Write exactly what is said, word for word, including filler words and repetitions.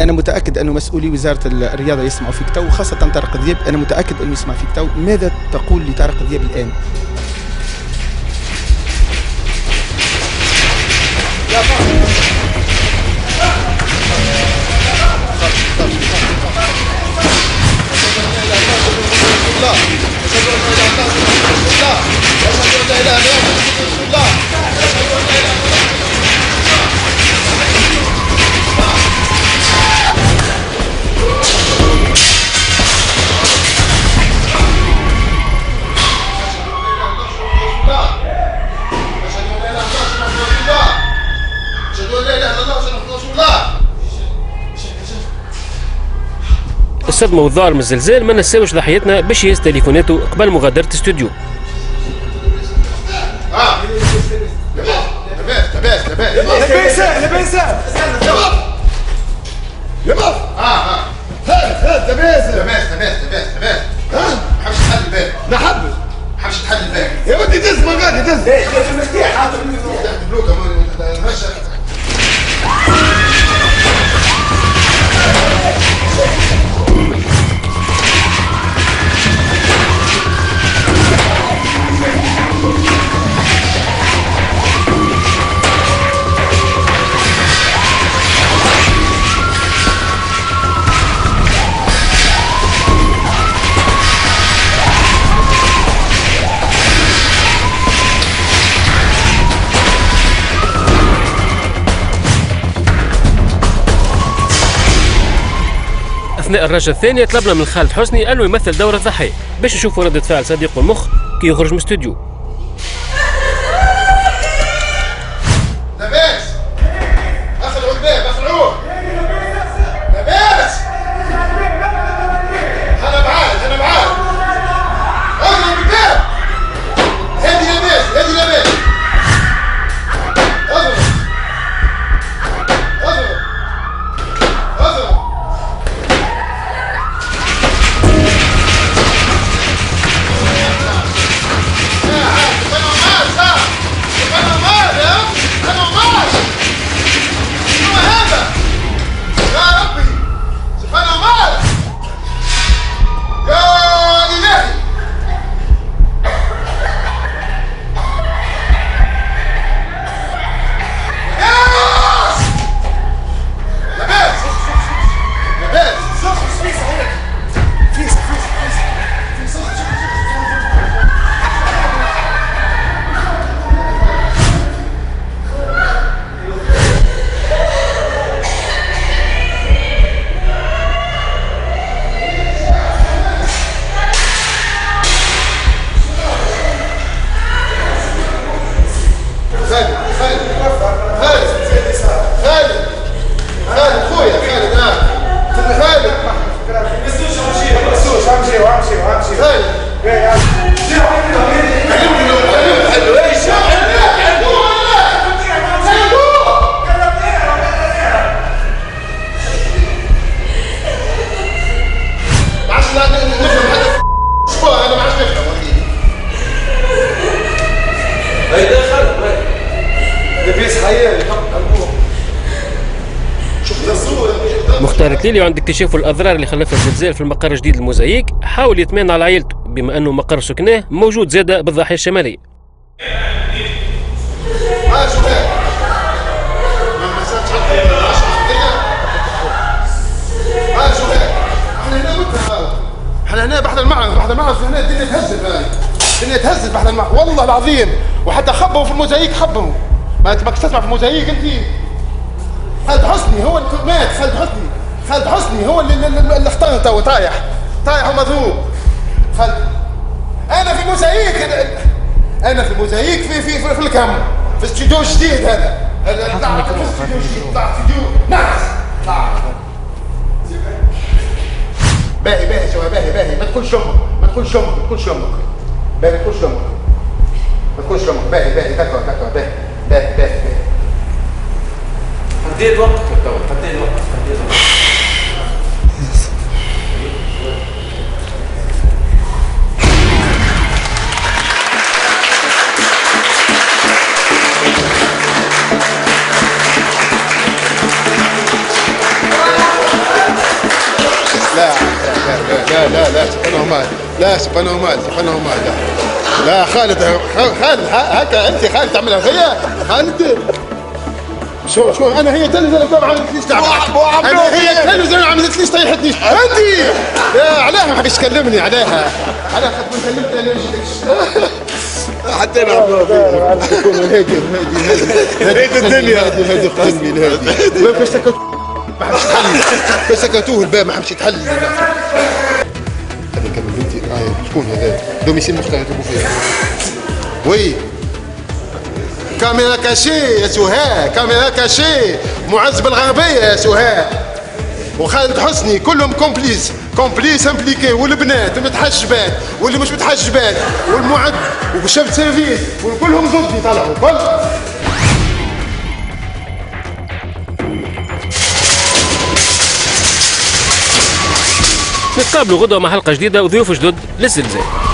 انا متاكد انه مسؤولي وزاره الرياضه يسمعوا فيك تو، وخاصه طارق دياب، انا متاكد انه يسمع فيك تو. ماذا تقول لطارق دياب الان؟ الصدمة والذعر من الزلزال ما نساوش ضحيتنا باش يهز تليفوناته قبل مغادرة الاستوديو. اه لاباس لاباس لاباس لاباس لاباس لاباس اه اه لاباس لاباس لاباس لاباس لاباس ها ما حبش تحل الباب. ما حبش ما حبش تحل الباب يا ودي دز ما قاعد دز المفتاح حاطط المفتاح بلوكه ماشي. أثناء الرجة الثانية طلبنا من خالد حسني أنه يمثل دور الضحية باش نشوفوا ردة فعل صديق المخ كي يخرج من الاستوديو. لاباس اخلعوا الباب اخلعوه لاباس انا بعاد انا بعاد اخلعوا الباب هادي لاباس هادي لاباس اخلعوا اخلعوا اخلعوا مختار الكليلي عند اكتشاف الأضرار اللي خلفها الزلزال في المقر الجديد الموزاييك حاول يطمئن على عائلته بما أنه مقر سكناه موجود زادة بالضاحية الشمالية. احنا هنا بحد المعرض بحد المعرض هنا الدنيا تهزت الدنيا تهزت بحد المعرض والله العظيم، وحتى خبوا في الموزاييك خبوا. ما تبقى تسمع في الموزاييك انت. خالد حسني هو اللي مات. خالد حسني خالد حسني هو اللي اللي اختار تو طايح طايح ومضروب. خالد انا في موزاييك انا في موزاييك في في في, في الكم في الاستوديو الجديد هذا. طلع في الاستوديو الجديد طلع استوديو ناقص طلع باهي باهي شويه باهي باهي ما تكونش امك ما تكونش امك ما تكونش امك باهي ما تكونش امك ما تكونش امك باهي باهي هكا هكا باهي باهي باهي باهي حديت وقتك تو حديت وقتك حديت وقتك لا لا سي با نورمال، لا سي با نورمال، سي با نورمال، لا لا خالد خالد هكا انت خالد تعملها فيا خالد. شو شو انا هي تلفزيون ما عملتليش تعب، انا هي تلفزيون ما عملتليش طيحتنيش انت. لا علاه ما حبش تكلمني عليها، علاه خاطر ما كلمتني انا نجيك حتى انا عرفت تكون هادي هادي هادي الدنيا هادي هادي قلبي هادي كيفاش سكت ما حبش تحلي، كيفاش سكتوه الباب ما حبش يتحلي. هذا كلمة بنتي اه شكون هذا؟ دوميسيل مختلف يطلبوا فيها. وي كاميرا كاشي يا سهى، كاميرا كاشي، معز بالغربية يا سهى وخالد حسني كلهم كومبليس، كومبليس امبليكي، والبنات المتحجبات واللي مش متحجبات والمعد وشفت سيرفيس وكلهم ضدي طلعوا كل. نتقابلوا غدوة مع حلقة جديدة وضيوف جدد للزلزال.